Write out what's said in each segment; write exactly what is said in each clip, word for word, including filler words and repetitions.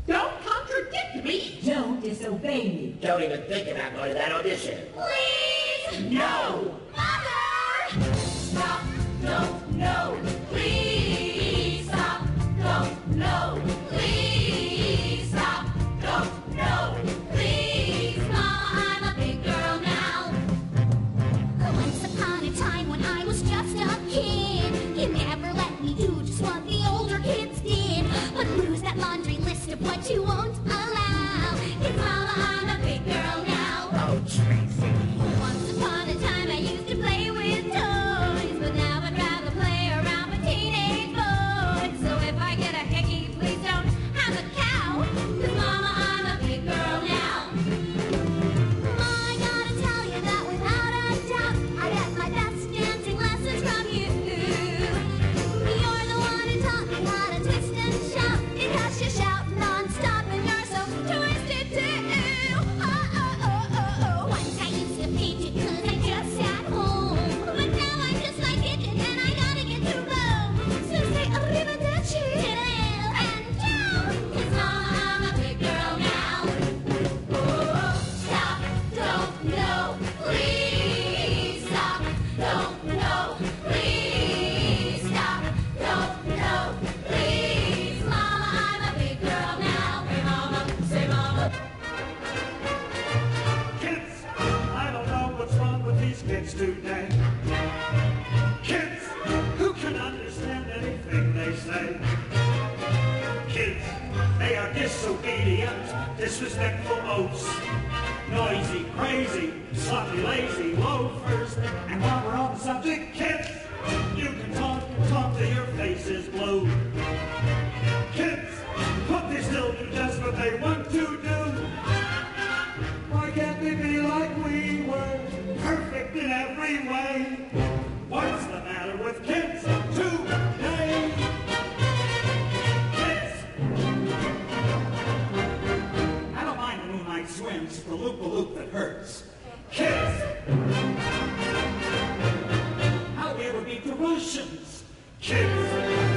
Don't contradict me. Don't disobey me. Don't even think about going to that audition. Please, no. Mother! Stop, no, no. Please stop, no, no. Please stop, no, no. Please, Mama, I'm a big girl now. Once upon a time when I was just a kid, you never let me do just what the older kids did, but lose that laundry list of what you won't allow. It's Mama, I'm a big girl now. Oh, Tracy. Once upon a time I used to play with toys, but now I'd rather play around with teenage boys. So if I get a hickey, please don't have a cow, 'cause Mama, I'm a big girl now. Ma, I gotta tell you that without a doubt, I get my best dancing lessons from you. You're the one who taught me how to twist and shout, because you shout non-stop and you're so twisted too. Oh, oh, oh, oh, oh. Once I used to paint it 'cause I just sat home, but now I'm just like Pigeon and I gotta get to Rome. So say arrivederci and ciao, 'cause Mama, I'm a big girl now. Oh, stop, don't, no, please stop, don't, no, please stop, don't, no, please. Mama, I'm a big girl now. Hey Mama, say Mama. Kids, I don't know what's wrong with these kids today. Kids, who can understand anything they say? Kids, they are disobedient, disrespectful oafs, noisy, crazy, sloppy, lazy loafers. And while we're on the subject, kids, you can talk and talk till your face is blue. Kids, but they still do just what they want to do. Why can't they be like we were, perfect in every way? What's the matter with kids today? Kids! I don't mind the moonlight swims, the loop-a-loop that hurts. Kids! How do we ever beat the Russians? Kids!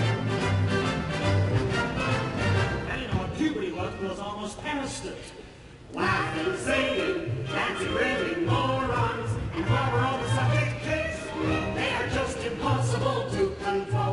I didn't know what puberty was, but I was almost past it. Laughing, singing, dancing, raving morons. And while we're on the subject, kids, they are just impossible to control.